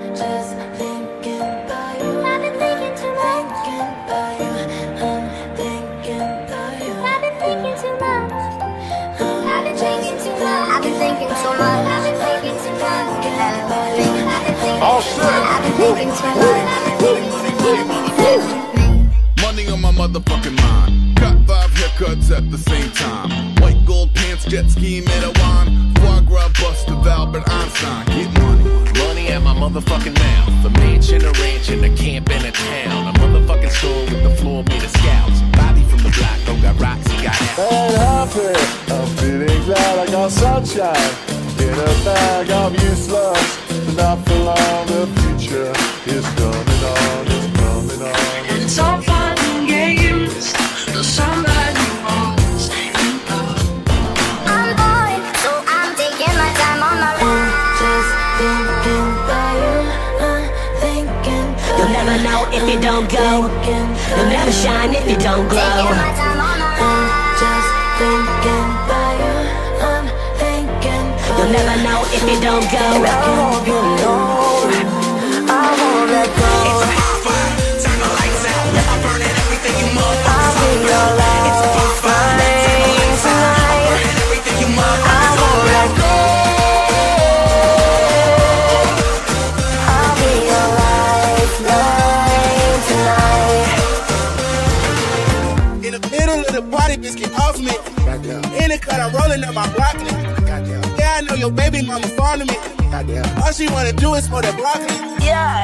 just thinking about you. I've been thinking too much. Thinking about you. I'm thinking about you. I've been thinking too much. I've been thinking too much. I've been thinking too much. I've been thinking too much. All set. I've been thinking too much. Money on my motherfucking mind. Got 5 haircuts at the same time. White gold pants, jet ski, made a wine. Foie gras, bust of Albert Einstein. Get money. Money at my motherfucking mouth. A mansion, a ranch, and a camp in a town. A motherfucking store with the floor made of scouts. Bobby from the block, oh, got rocks, he got out. And happy, I'm feeling glad I got sunshine in a bag of useless. Not for long, the future is coming on, it's coming on. It's all fun and games, but somebody wants you love. I'm bored, so I'm taking my time on my ride. Just thinking about you, thinking about You'll never know if you don't go. You'll never shine if you don't glow. taking my time on my ride. Just thinking about you, I'm thinking about You'll never know if you don't go. I won't get alone, I won't let go. It's a bonfire, turn the lights out. I'm burning everything you motherfuckers. I'll be your life. It's a bonfire, turn the lights out. I'm burning everything you I motherfuckers. won't let go. I'll be your lifeline tonight. In the middle of the party, bitch, get off me. In the cut, I'm rolling up my broccoli. Yeah, I know your baby mama fond of me. All she wanna do is for the broccoli. Yeah.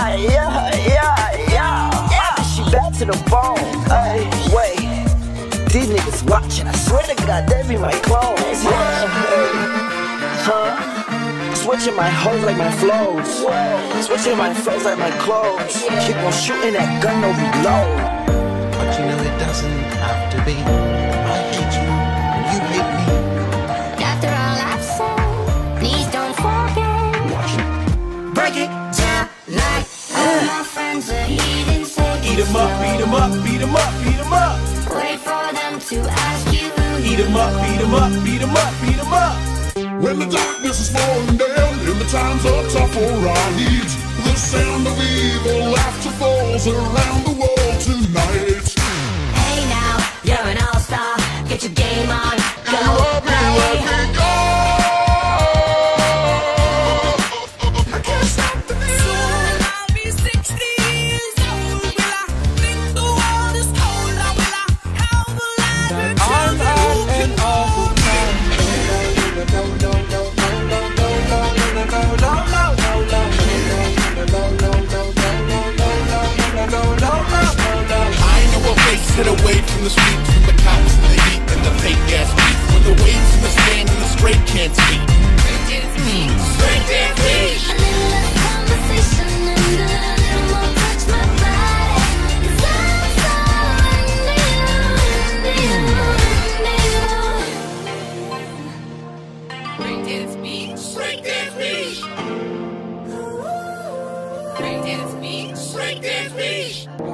She back to the bone. Hey, wait. These niggas watching. I swear to God, they be my clones. Yeah, hey. Huh? Switching my hoes like my flows. Switching my flows like my clothes. Keep on shooting that gun, no reload. But you know it doesn't have to be. I hate you, and you hate me. After all I've said, please don't forget. Break it. Down like all my friends are heathens. Eat 'em up, beat 'em up, beat 'em up, beat 'em up. Wait for them to ask you who Eat 'em up, beat 'em up, beat 'em up, beat 'em up. When the darkness is falling down and the times are tough for our needs, the sound of evil laughter falls around the world tonight. Hey now, you're an all-star. Get your game on. Go play. Hit away from the streets, from the cops and the heat and the fake gas beat. When the waves in the stand and the straight can't speak. Straight dance beat, straight dance beat. A little less conversation and a little more touch my body. 'Cause I'm so into you. Straight dance beat, straight dance beat. Straight dance beat, straight dance beat.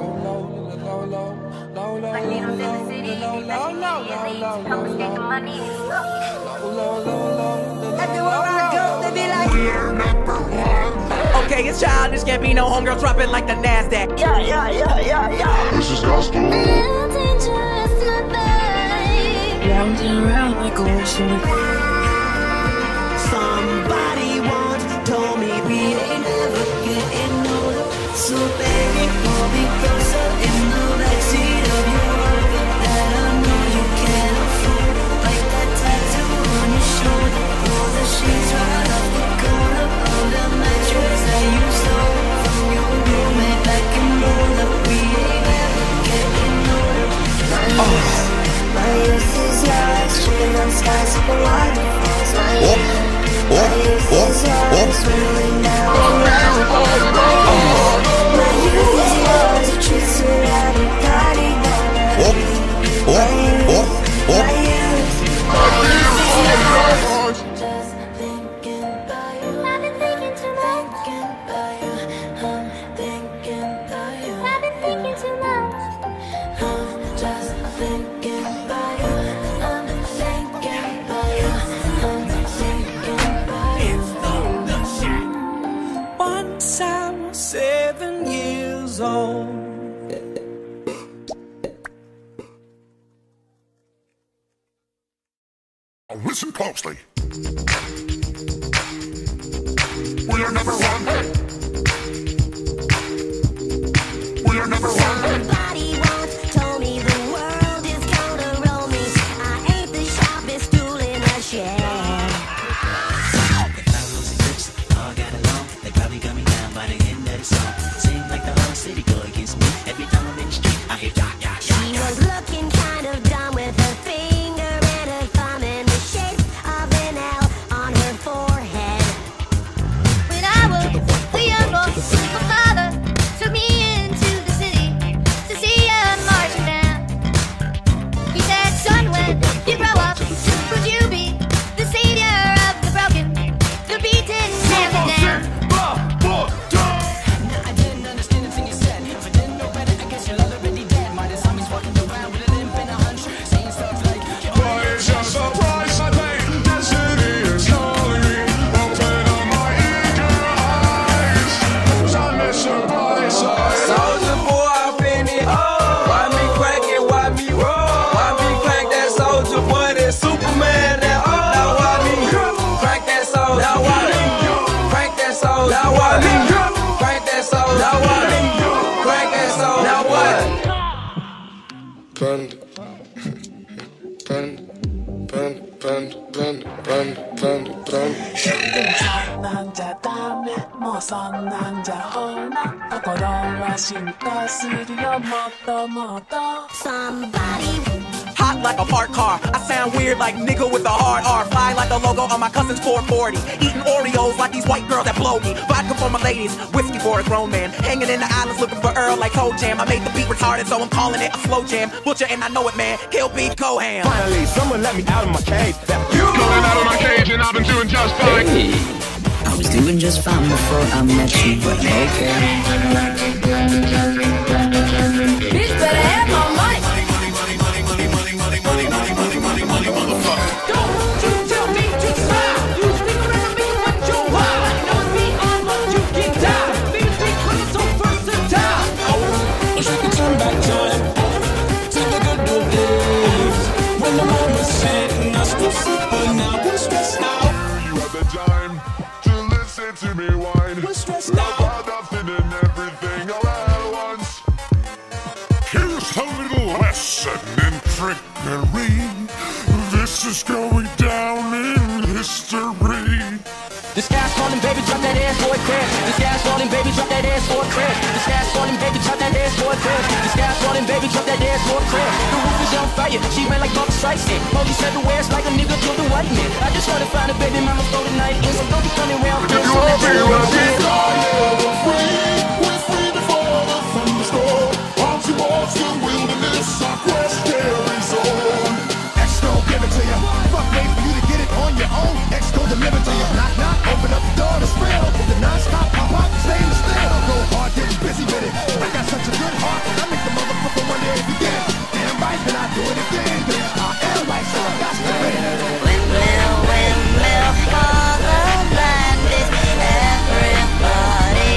Okay, it's childish, can't be no homegirl dropping like the NASDAQ. Yeah. This is gospel. A little dangerous, my babe. Round and around like a ocean. Somebody once told me we ain't never getting older. So baby, pull me closer in the backseat of your Rover that I know you can't afford. Like that tattoo on your shoulder. Pull the sheets right off the corner of the mattress that you stole from your roommate back in Boulder. We ain't never getting older. My youth is yours, tripping on skies, sipping waterfalls. My youth is yours, rolling down around. My youth is yours, a truth surrounding party down. My youth is yours. Just thinking about you. I've been thinking too much. Thinking about you. I'm thinking about you. I've been thinking too much. I'm just thinking about you. I'm thinking about you. I'm thinking about you. Listen closely. We are number one. We are number one. Somebody once told me the world is gonna roll me. I ain't the sharpest tool in the shed. If I was a gypsy, all got along, they probably got me down by the end of the song. Seems like the whole city go against me. Every time I'm in the street, I hear ya, ya, ya. She was looking kind of dumb with her finger and her thumb in the shape of an L on her forehead. When I was a young boy, my father took me into the city to see a marching band. He said, son, when you grow up, would you be the savior of the broken, the beaten, and the down? I didn't understand the thing you said. If I didn't know better, I guess you're already dead. My zombies walking around with a limp and a hunch, saying stuff like, It's just a price I pay. Destiny is calling me. Open up my eager eyes. 'Cause I miss her body side. Soldier boy, I've been it. Why me crack it? Why me roll? Why me crack that soldier boy? That Superman? That now why me crack that soldier? Now why me crack that soldier? Now why me crack that soldier? Now why me crack that soldier? Now what? Panda, panda, panda, panda, panda, panda, panda. 남자 다음에 무선 남자 호나 거꾸로와 신다 쓰리여 뭐더 Somebody Hot like a parked car. I sound weird like nigga with a hard R. Fly like the logo on my cousin's 440. Eating Oreos like these white girls that blow me. Vodka for my ladies, whiskey for a grown man. Hanging in the islands looking for Earl like Toe Jam. I made the beat retarded, so I'm calling it a slow jam. Butcher and I know it, man. Kill beef, Coham. Finally, someone let me out of my cage. Coming out of my cage and I've been doing just fine. I was doing just fine before I met you, but okay. Bitch better have my mic. Don't you tell me to stop. You speak around me what you want. Know me on what you can die. These big clothes so versatile. Wish we could turn back time to the good old days when the moon was setting us to sleep, but now we're stressed out. You had the time to listen to me whine. We're stressed About out. nothing and everything all at once. Here's a little lesson in trickery. This is going down in history. This gas falling, baby, drop that ass for a crash. This gas falling, baby, drop that ass for a crash. This gas falling, baby, drop that ass for a crash. This gas falling, baby, drop that ass for a crash. The roof is on fire, she ran like Barbra Streisand. Police said the ware's like a nigga killed a white man. I just wanna find a baby mama for the night, and so don't be coming around. If you wanna be like me, We're free before the thunderstorm. Arms you walk the wilderness, our quest carries on. X gon' give it to you. Fuck, wait for you to get it on your own. X gon' deliver to you. Knock, knock, open up the door to spill. The non-stop pop, stay in the still. Go hard, getting busy with it. I got such a good heart, I make the motherfucker wonder if you get it. Damn right, then I do it again. I am right, so I got to win. Windmill for the blindest. Everybody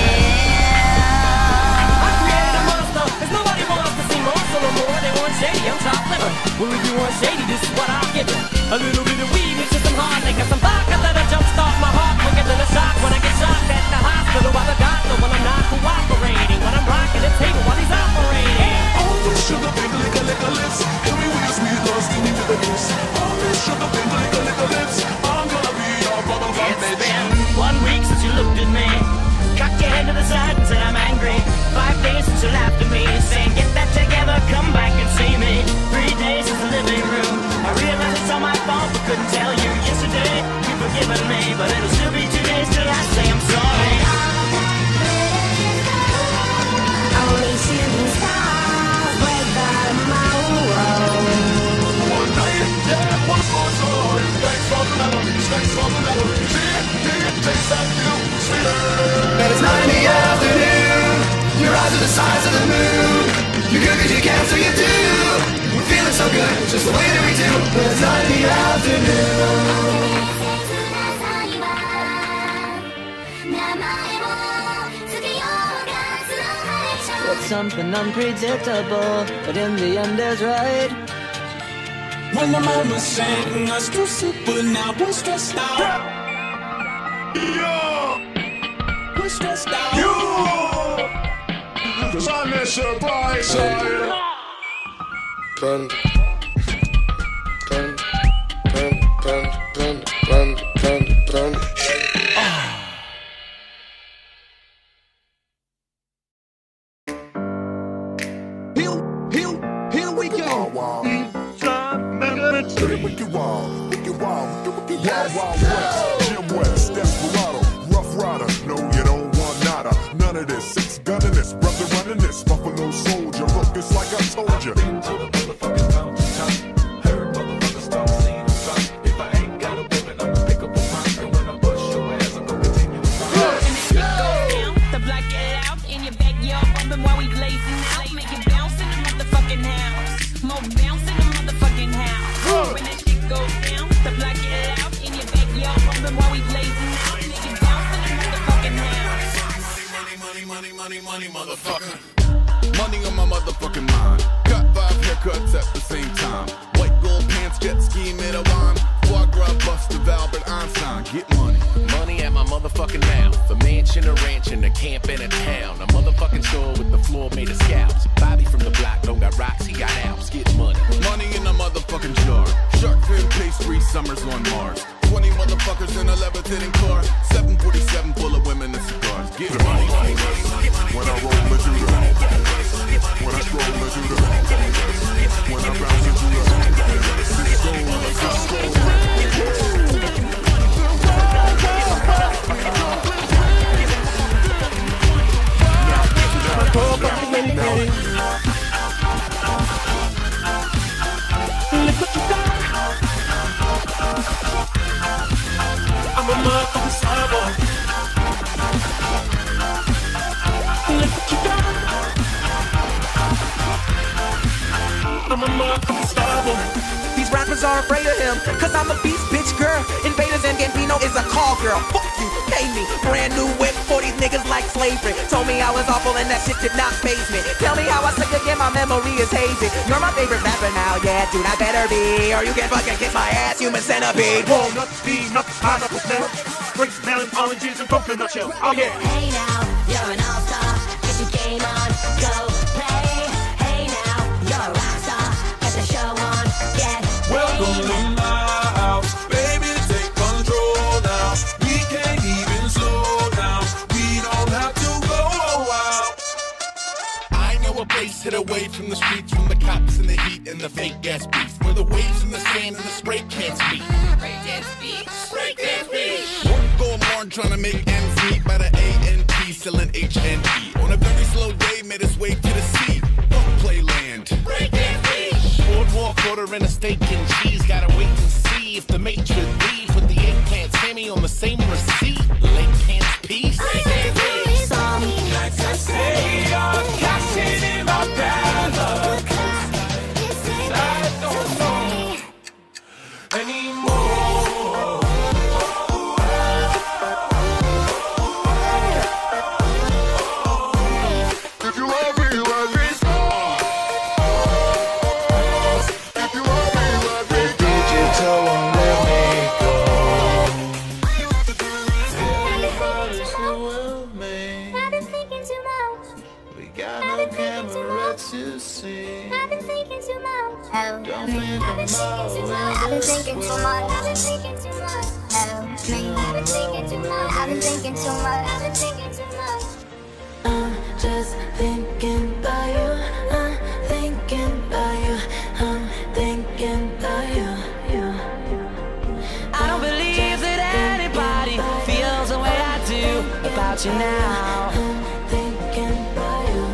I created a monster, cause nobody wants to see monster no more. They want shady, I'm top liver. Well, if you want shady, this is what I'll give you. A little bit of weed mixed with some hard liquor, some vodka that'll jumpstart my heart quicker than a shock when I get shocked at the hospital by the doctor when I'm not cooperating. When I'm rocking the table while he's operating. All this sugar, big liquor, liquor lips. Everywhere sweet lost in you with a kiss. All this sugar, big liquor, liquor lips. I'm gonna be your bubble gum It's bitch. been 1 week since you looked at me. Cocked your head to the side and said I'm angry. 5 days since you laughed at me, saying get that together, come back and see me. 3 days in the living room. I realized it's all my fault, but couldn't tell you yesterday. You've forgiven me, but it'll still be 2 days till I say I'm sorry. only shooting stars break the mold. One night, yeah, one more time. Thanks for the memories, thanks for the memories. Yeah, it tastes like you, sweeter. And it's 9 in the afternoon. Your eyes are the size of the moon. You're good 'cause you can, so you do. We're feeling so good, just the way that we do. When it's 9 in the afternoon. It's something unpredictable, but in the end is right. When the mama sang us to sleep, but now we're stressed out. Yeah! We're stressed out. Yeah! Cause I'm the surprise side. Panda. Panda. Panda. Panda. Panda. Panda. Panda. Here we go. Wicked wild, wicked wild, wicked wild, wild west. Jim West, Desperado, Rough Rider. No, you don't want nada. None of this. Six gunning this, brother running this. Buffalo soldier, look, it's like I told you. Been to the motherfucking mountaintop. Heard motherfuckers don't see them drop. If I ain't got a weapon, I'ma pick up a rock. And when I bust your ass, I'm gonna continue to rock. And the shit goes down, the block get out in your backyard, bumping while we blazing out. Make it bounce in the motherfucking house. More bounce in the motherfucking house. When that shit goes down, the block get out in your backyard, bumping while we blazing out. Make it bounce in the motherfucking house. Money, motherfucker. Money on my motherfucking mind. Got 5 haircuts at the same time. White gold pants, jet ski, made a wine. Foie gras, bust of Albert Einstein. Get money. Money at my motherfucking mouth. A mansion, a ranch, and a camp in a town. A motherfucking store with the floor made of scalps. Bobby from the block don't got rocks, he got Alps. Get money. Money in a motherfucking jar. Shark fin pastry, summers on Mars. 20 motherfuckers in a levitating car. 747 full of women and cigars. Get money. When I roll into the when I scroll into the when I bounce into I'm a motherfucking cyborg. Look what you got. I'm a motherfucking starboy. These rappers are afraid of him, cause I'm a beast bitch girl. Invaders and Gambino is a call girl. Fuck you, pay me. Brand new whip for these niggas like slavery. Told me I was awful and that shit did not faze me. Tell me how I suck again, my memory is hazy. You're my favorite rapper now, yeah, dude, I better be. Or you can fucking kiss my ass, human centipede. Walnuts, peanuts, pineapples, nuts, grapes, melon, oranges, and coconut shell. Oh yeah. Hey now, you're an all-star. Get your game on, go play. Hey now, you're a rock star. Get the show on, get Welcome to my house, baby, take control now. We can't even slow down. We don't have to go out. I know a place hid away from the streets, from the cops and the heat and the fake gas beef, where the waves and the sand and the spray can't speak. Spray can't speak. Spray can't speak. One gold morn trying to make ends meet by the A&P selling HNE. On a very slow day, made his way to the sea. Fuck playland. Spray can't speak. Boardwalk order and a steak and cheese. Gotta wait and see if the matrix leaves with the eggplant Sammy on the same receipt. Lake Pants Peace. Some nights I say I'm cashing in my ballot. I don't know anymore. if you love me, let me go. If you love me, let me go. Digital won't let me go. Everybody's who will me. I've been thinking too much. We got no camera to see. I've been thinking too much. Help Don't me. think I've been thinking too much. I've been thinking too much. I've been thinking too much. Help me. I've been thinking too much. I've been thinking too much. I've been thinking too much. I'm just thinking about you. I'm thinking about you. I'm thinking about you. I don't believe that anybody feels the way I do about you now. I'm thinking about you.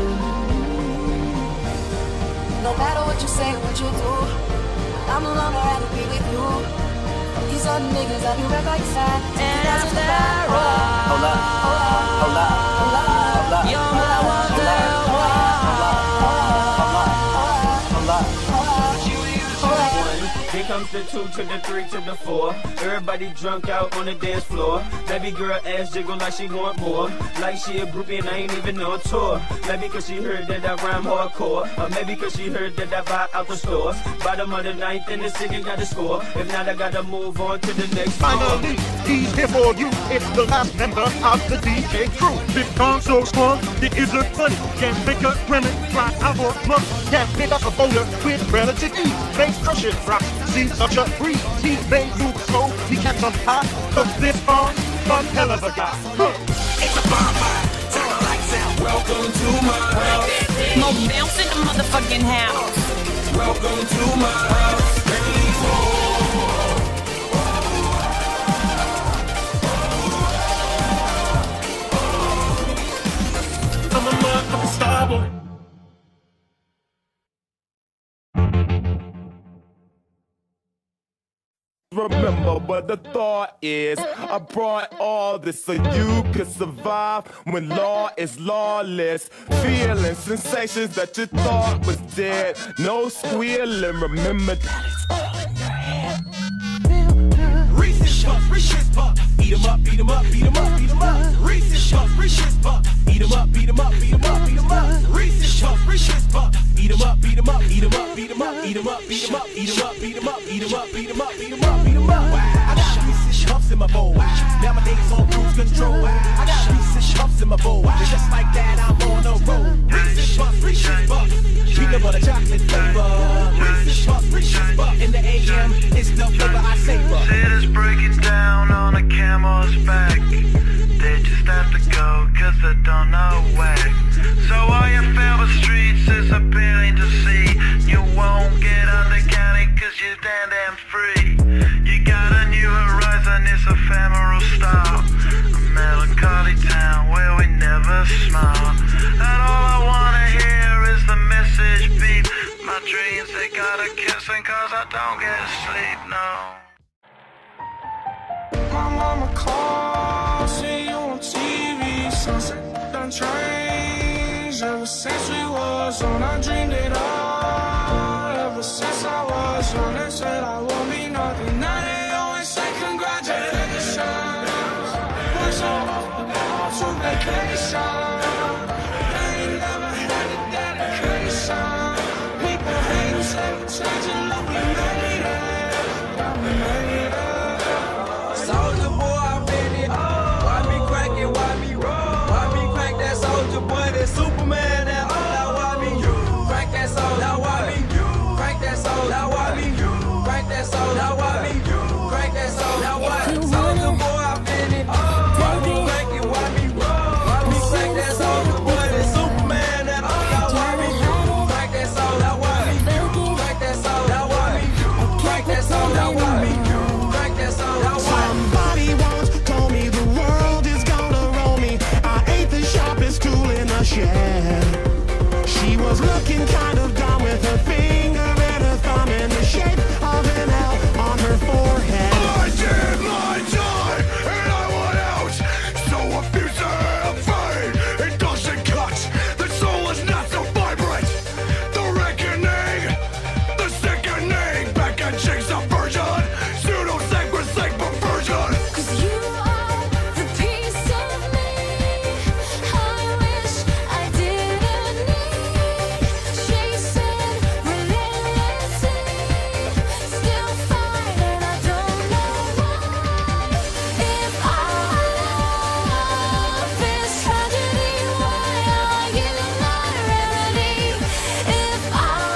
No matter what you say, what you do, I'm no longer rather be with you. These other niggas that be right by your side. And after all, Hold up, hold up, hold up. you're my wonderwall. Hold up. One, think comes the 2 to the 3 to the 4. Everybody drunk out on the dance floor. Baby girl ass jiggle like she want more. Like she a groupie and I ain't even on tour. Maybe cause she heard that I rhyme hardcore. Or maybe cause she heard that I buy out the store. Bottom of the ninth and the city got to score. If not, I gotta move on to the next floor. Finally, he's here for you. It's the last member of the DJ crew. This song so strong, it isn't funny. Can't make a grinning, fly out or plug. Can't pick up a folder with relative ease. Bass crush it, rock, see such a breeze. He may move slow, he can't on high. Cause this song, one hell of a guy. It's a bomb, turn the lights out. Welcome to my house. More bounce in the motherfucking house. Welcome to my house. I'm a motherfucking star boy. Remember what the thought is. I brought all this so you could survive when law is lawless. Feeling sensations that you thought was dead. No squealing, remember that it's all in your head. Reese's Puffs, Reese's Puffs. Eat 'em up, beat 'em up, beat 'em up, beat 'em up. Reese's Puffs, Reese's Puffs. Eat 'em up, beat 'em up, beat 'em up, beat 'em up. Reese's Puffs, Reese's Puffs. Eat 'em up, beat 'em up, eat 'em up, beat 'em up, eat 'em up, beat 'em up, eat 'em up, beat 'em up, eat 'em up, beat 'em up, beat 'em up, beat 'em up. I got Reese's Puffs in my bowl. Nowadays on cruise control. I got Reese's Puffs in my bowl. Just like that, I'm on a roll. Reese's Puffs, Reese's Puffs. Peanut butter chocolate flavor. Reese's Puffs, Reese's Puffs. In the AM, it's the flavor I savor. Cities breaking down on a camel's back. They just have to go cause they don't know where. So all your favorite streets is appealing to see. You won't get undercounted cause you're damn free. You got a new horizon, it's ephemeral style. A melancholy town where we never smile. And all I wanna hear is the message beep. My dreams, they gotta kissing cause I don't get sleep, no. My mama calls, see you on TV. Sunset done changed ever since we was on. I dreamed it all ever since I was young. They said I won't be nothing. Now they always say congratulations. Work so hard, go to vacation. They ain't never had a dedication. People hate us, they were changing, look, we made it. Yeah, we made it. Soldier boy, I'm in it. Why me crack it? Why me roll? Why me crack that soldier boy? That Superman, that all. Now why me crack that soul? Now why me crack that soul? Now why me crack that soul? Now why me crack that soul? Now why? Soldier boy, I'm in it. Why me crack it? Why me roll? Why me crack that soldier boy? That Superman, that all. Now why me crack that soul? Now why me crack that soul? Now why me crack that soul? Now why me crack that soul? Now why? Somebody once told me the world is gonna roll me. I ain't the sharpest tool in the shed. She was looking kind of dumb with her finger and her thumb in the shape of an L on her forehead. I did my time and I went out. So a future of fate, it doesn't cut. The soul is not so vibrant. The reckoning, the sickening. Back and change subversion. Pseudo-sacrosanct perversion. Cause you are the piece of me I wish I didn't need. Chasing relentlessly, still fighting, I don't know why. If our love is tragedy, why are you my remedy? If our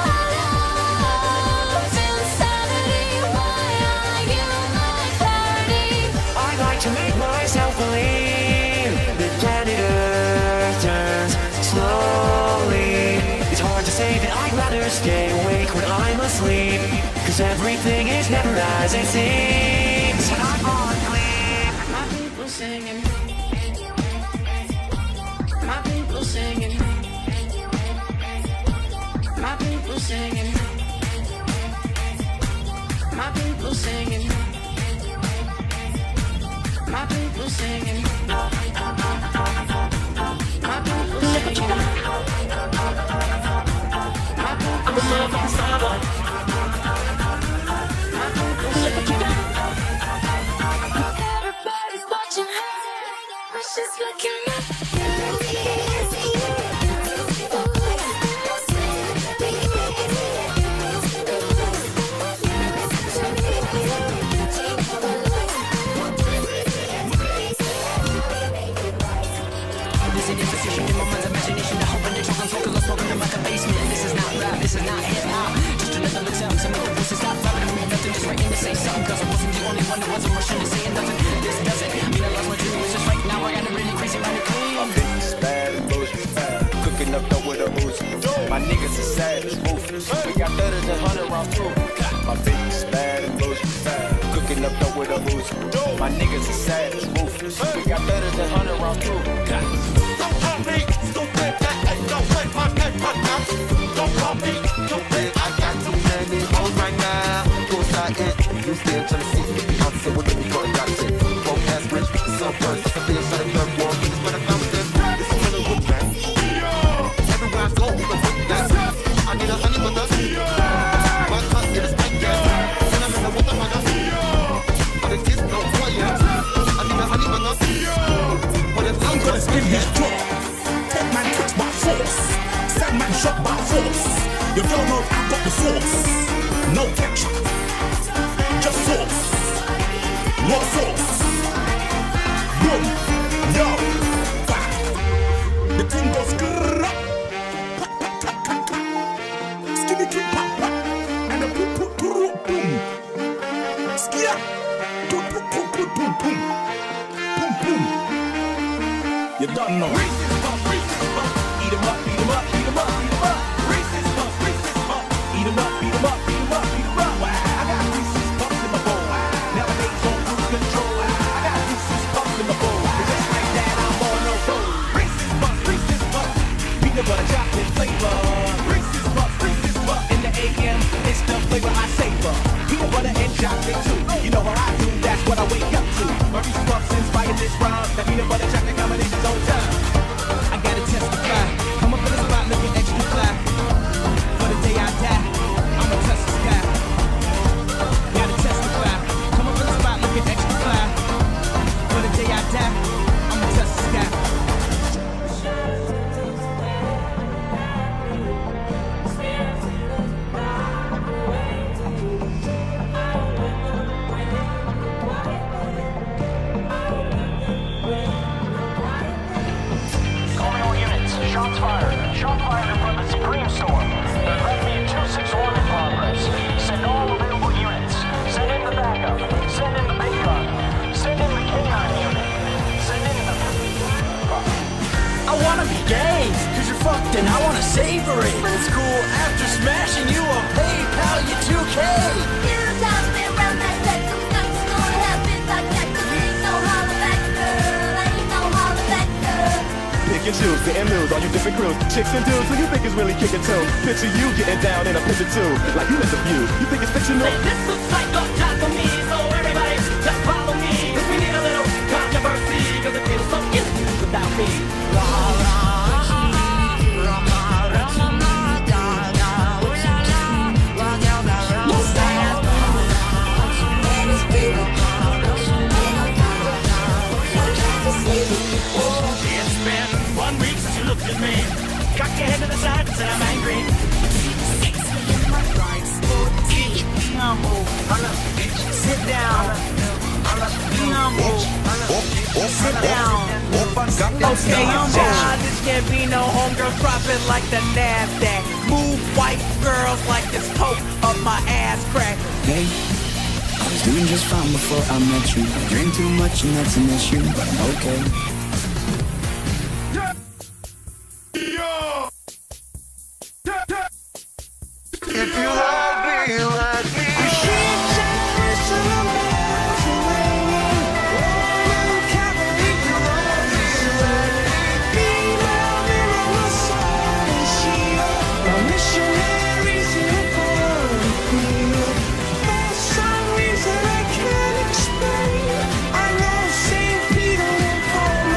love's insanity, why are you my clarity? I'd like to make myself believe that planet Earth turns slowly. It's hard to say that I'd rather stay awake when I'm asleep, cause everything is never as it seems. And I fall asleep. My people singing. My people singing. My people singing. My people singing. My people singing. My people singing. My people singing. to say something, cause I wasn't the only one that wasn't rushing to saying nothing. This doesn't mean I lost my dream, it's just right now I got a really crazy money clean. My bitch bad and bullshit bad. Cooking up dope with a Uzi. My niggas is sad as ruthless. We got better than 100 rounds too. My bitch bad and bullshit bad. Cooking up dope with a Uzi. My niggas is sad as ruthless. We got better than 100 rounds too. Don't call me stupid, that ain't no way my name right now. Don't call me stupid, I got too many hoes right now. Go side it, you still trying to see me. I'm so with me, go and got it. Broke ass rich, so first, it's a bitch, so the third war, this is what I found with them. This is really good, man. Everywhere I go, people put that. I need a honey with us. My tongue get a spank, yeah. Then I'm in the water, my gun. All the kids know who I am. I need a honey with us. I'm gonna spin his top. Take man touch by force. Set man shot by force. You don't know I got the sauce. No ketchup. Just sauce. No sauce. Boom. Yo. Bang. The thing goes grrrr. Skinny kick pop pop. And the boom boom boom boom. Skia. Boom boom boom boom boom boom. Boom boom. You don't know. Reese's Puffs, Reese's Puffs. Eat 'em up, eat 'em up, eat 'em up, eat 'em up. Reese's Puffs, Reese's Puffs. Eat 'em up, eat 'em up, eat 'em up, eat 'em up. I got Reese's Puffs in my bowl. Nowadays on cruise control. I got Reese's Puffs in my bowl. Just like that, I'm on a roll. Reese's Puffs, Reese's Puffs. Peanut butter chocolate flavor. Reese's Puffs, Reese's Puffs. In the AM, it's the flavor I savor. Peanut butter and chocolate too. You know what I do, that's what I wake up to. My Reese's Puffs inspired this rhyme. That peanut butter chocolate combination's on time. I gotta testify. Come up in the spot looking extra fly. For the day I die, I'ma touch the sky. Gotta testify. Come up in the spot looking extra fly. For the day I die, I'ma touch the sky. Shots fired. Shots fired in front of the Supreme store. There's Redmi 261 in progress. Send all available units. Send in the backup. Send in the big gun. Send in the K9 unit. Send in the... I wanna be gay, cause you're fucked and I wanna savor it. But it's cool after smashing you on PayPal, you 2K. Pick and choose, the M-News, all you different crews. Chicks and dudes, who you think is really kicking too? Picture you getting down in a picture too. Like you in the view. You think it's fictional? This looks like a job for me, so everybody just follow me. Cause we need a little controversy, cause it feels so empty without me. It's been 1 week since you looked at me. Cock your head to the side and said I'm angry. Sit down. Sit down. Okay, child, this can't be no homegirl dropping like the NASDAQ. Move white girls like this coke up my ass crack. Hey, I was doing just fine before I met you. I drink too much and that's an issue, but okay. If you like me, like me. For some reason I can't explain. I know St. Peter won't call me.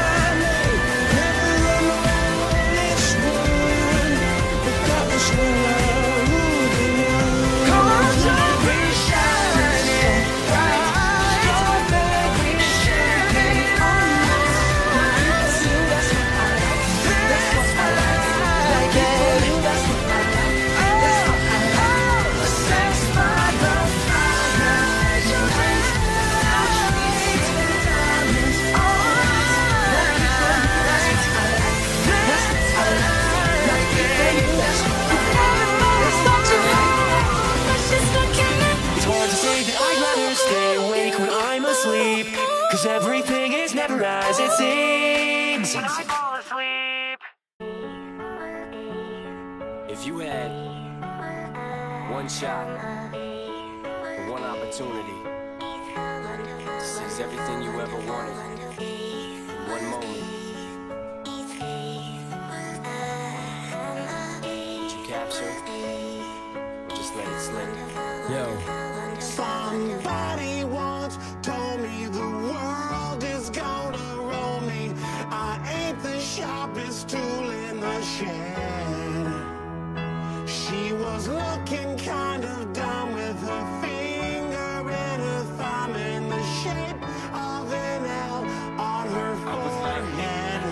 better stay awake when I'm asleep, 'cause everything is never as it seems. When I fall asleep. If you had one shot, one opportunity to seize everything you ever wanted in one moment, would you capture it or just let it slip? Yo. Somebody once told me the world is gonna roll me. I ain't the sharpest tool in the shed. She was looking kind of dumb with her finger and her thumb in the shape of an L on her forehead.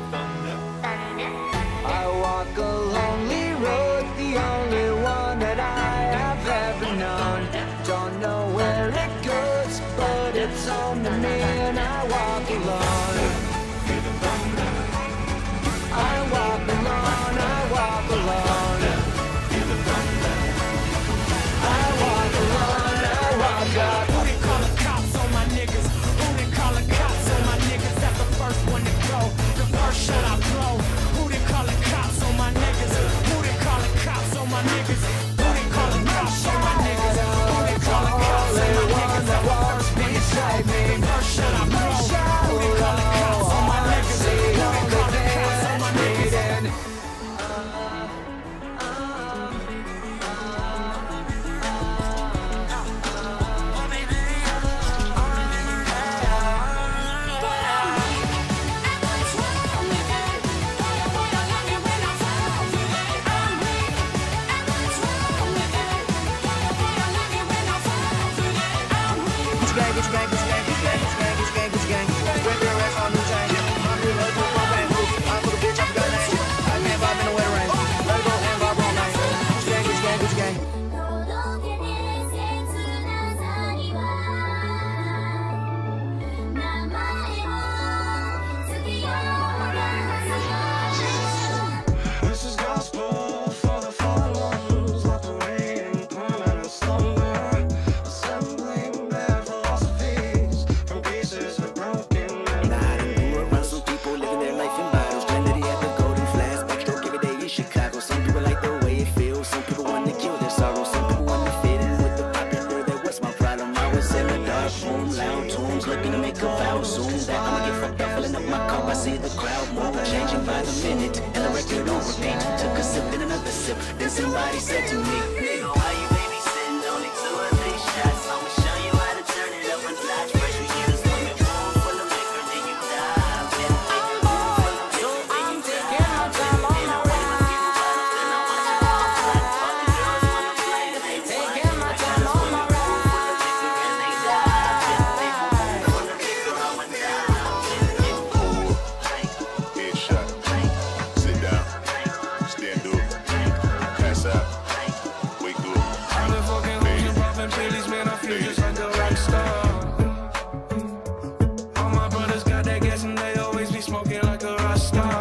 I walk a lonely road, the only one that I have ever known. Don't know where it goes, but it's home to me, and I walk alone. I walk alone, I walk alone. I walk alone, I walk up. Who they call the cops on my niggas? Who they call the cops on my niggas? That's the first one to go. The first shot I throw. Who they call the cops on my niggas? Who they call the cops on my niggas? Who they call the cops on my niggas? Who they call the cops on my niggas? That's the first one to go. The first shot I throw. Who they call the cops on my niggas? Who they call the cops on my niggas? This is gospel for the fallen ones, locked away in permanent slumber, assembling their philosophies from pieces of broken memories. I done grew around some people living their life in bottles. Trinity at the golden flask, backstroke every day in Chicago. Some people like the way it feels, some people want to kill their sorrow, some people want to fit in with the popular. That was my problem. I was in the dark room, loud tunes, looking to make a vow soon. That I'ma get fucked up, filling up my cup. I see the crowd move, changing by the minute, and the record on repeat. Took a sip and another sip, then somebody said to me, "Nigga, why you babysitting? Only 2 or 3 shots. I'ma show you how to turn it up a notch. First you get a swimming pool full of liquor, then you dive in. So I'm taking my time on my ride. Taking my time on my Headshot. Sit down. Stand up. Pass out. Wake up. I've been fucking hoes and popping pillies, man, I feel just like a rock star. All my brothers got that gas and they always be smoking like a rock star.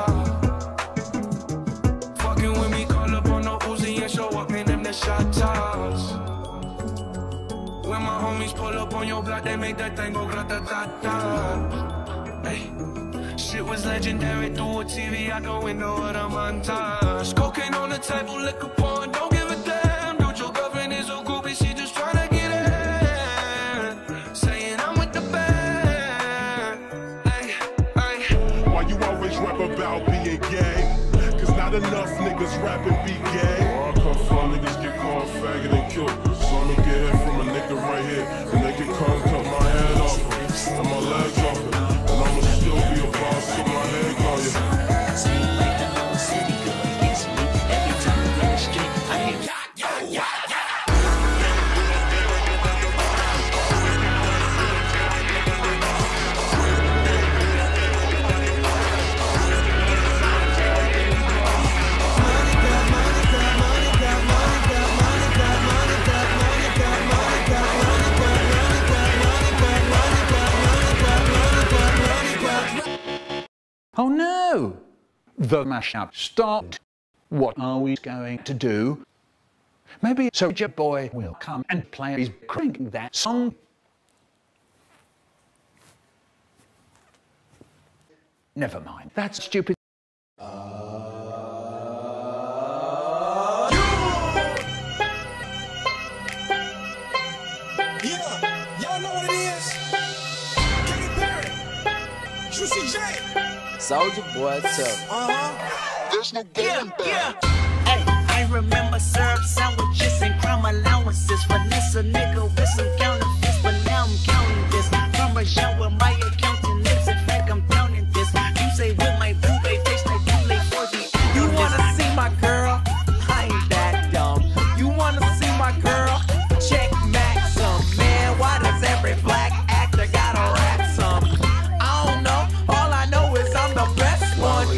Fucking with me, call up on no Uzi and show up in them the shot tops. When my homies pull up on your block, they make that thing go grata-ta-ta. Hey. Shit was legendary through a TV out the window of the montage. Cocaine on the table, liquor porn, don't give a damn. Dude, your girlfriend is a groupie, she just tryna get in. Saying I'm with the band. Hey, hey. Why you always rap about being gay? 'Cause not enough niggas rapping be gay. Where I come from, niggas get called faggot and killed. So I'ma get it from a nigga right here. And they can come cut my head off and my legs off it. And I'ma still be a boss with my head on you. Sing like the whole city girl against me. Every time I'm in the street, I hear Oh no! The mashup stopped. What are we going to do? Maybe Soulja Boy will come and play his cranking that song. Never mind. That's stupid. Yeah, y'all know what it is. Katy Perry, Juicy J. Soulja Boy, tough. There's no game back. Hey, I remember syrup sandwiches and crime allowances. Vanessa nigga with some counterfeits, but now I'm counting this. From a show where my accountant lives, in fact I'm counting this. You say with my boo babe face like too late for the You wanna see my girl? I ain't that dumb. You wanna see my girl? Check Maxim. Man, why does every black actor gotta rap some? I don't know. All I know is I'm the best one.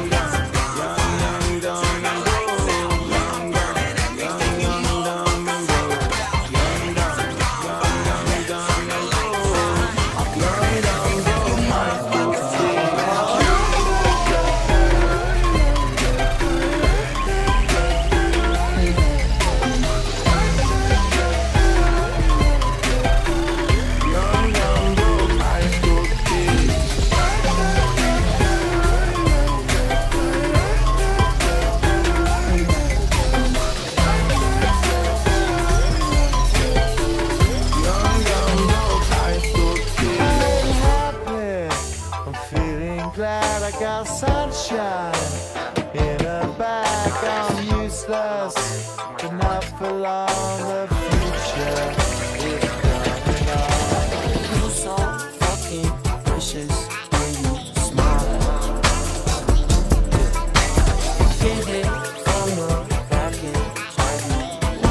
I'm feeling glad I got sunshine in a bag. I'm useless, but not for long. The future is coming on. You so fucking precious when you smile. Get it from the back and drive me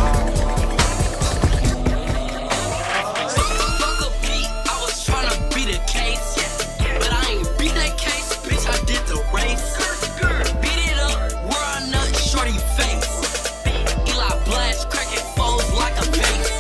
Fuck a beat, I was tryna beat a case, but I ain't beat that case, bitch. I did the race. Beat it up, where I nut shorty face. Eli Blast cracking foes like a base.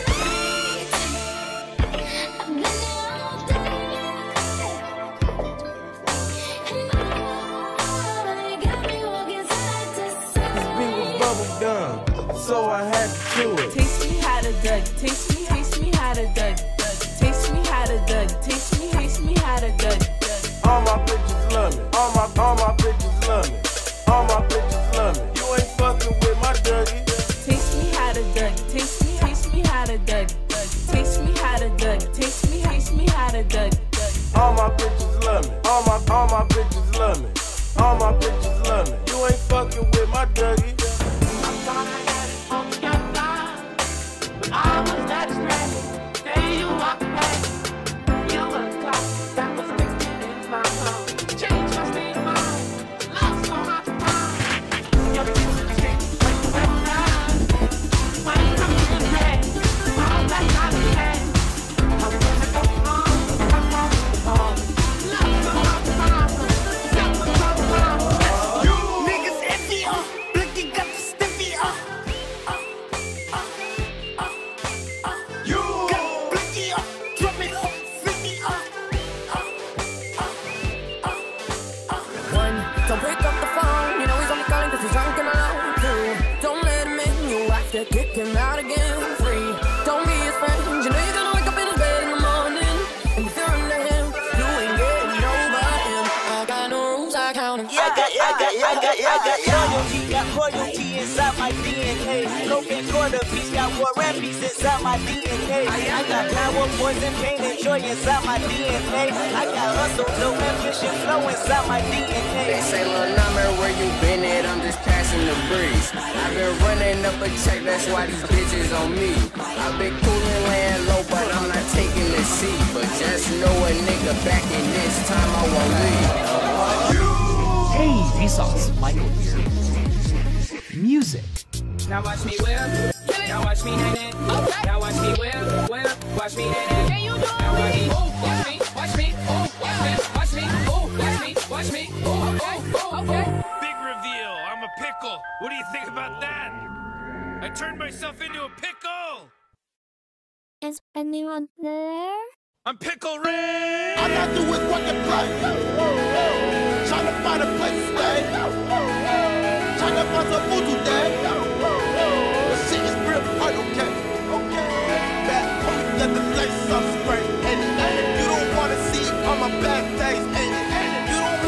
Bubble gum, so I had to do it. Taste me how to Doug. Taste me how to Doug. Taste me how to Doug. Taste me how to Doug. All my bitches love me. All my bitches love me. All my bitches love me. You ain't fucking with my Dougie. Taste me how to Doug. Taste me how to Doug. Taste me how to Doug. Taste me how to Doug. All my bitches love me. All my bitches love me. All my bitches love me. You ain't fucking with my Dougie. I was not distracted. Day you walked past, you were the clock that was sticking in my phone. Changed my state of mind, lost so much time. Your music changed when you went down. When you come in red, all that time you had. I was gonna go on. Lost so much time, self control. Niggas empty, Blicky got the stiffy, got Blicky, drop it up, 50, One, don't pick up the phone. You know he's only calling cause he's drunk and alone. Two, don't let him in. You have to kick him out again. Three, don't be his friend. You know you're gonna wake up in his bed in the morning. And if you're under him, you ain't getting over him. I got no rules, I count them. I got royalty inside my DNA. Broken quarter piece, got war and peace inside my DNA. I got power, poison, pain, and joy inside my DNA. I got hustle, no ambition, flow inside my DNA. They say, little number, where you been at? I'm just passing the breeze. I've been running up a check, that's why these bitches on me. I've been cooling, laying low, but I'm not taking the seat. But just know a nigga back in this time I won't leave. Hey, Vsauce, Michael here. Music. Now watch me whip. Now watch me nae nae. Now watch me whip. Watch me nae nae. Can you do it? Now watch me. Watch me. Watch me. Watch me. Watch me. Watch me. Okay. Big reveal. I'm a pickle. What do you think about that? I turned myself into a pickle. Is anyone there? I'm Pickle Rick. All I do is work and play. Trying to find a place to stay. Trying to find some food today. The shit is real hard, okay? Bad homies let the lace up spray. And you don't wanna see all my bad days. And you don't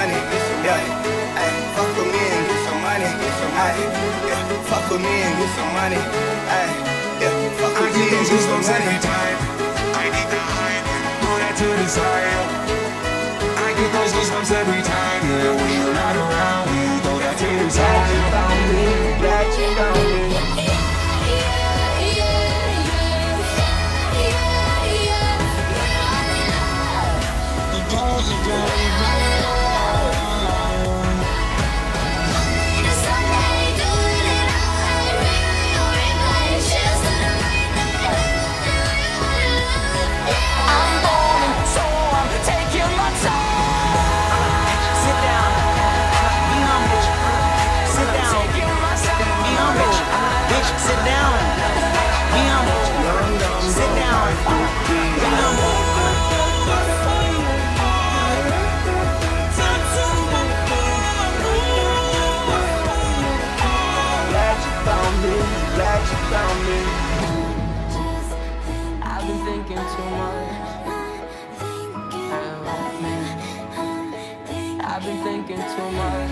money. Yeah, ay, fuck with me and get some money. Ay, yeah, fuck with me and get some money. Ay, yeah, fuck with me and get some money. Every time I need the high, throw that to the side. I get those goosebumps every time, yeah. When you're not around, we throw that to the side. Glad you found me, glad you found me. I've been thinking too much. I've been thinking too much.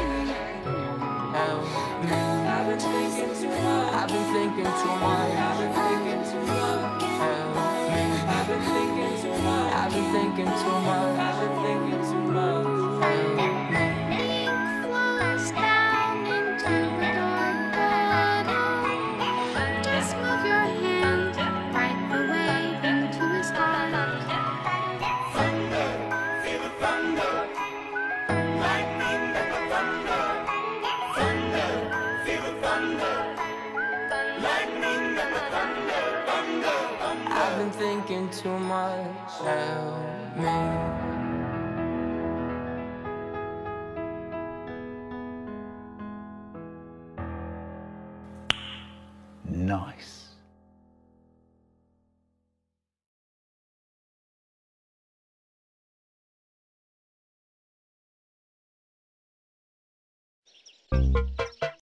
I've been thinking too much. I've been thinking too much. I've been thinking too much. I've been thinking too much. I've been thinking too much. I've been thinking too much. Just move your hand right the way into his heart. Thunder, feel the thunder. Lightning and the thunder. Thunder, feel the thunder. Lightning and the thunder. Thunder, thunder. I've been thinking too much. Help me. Nice.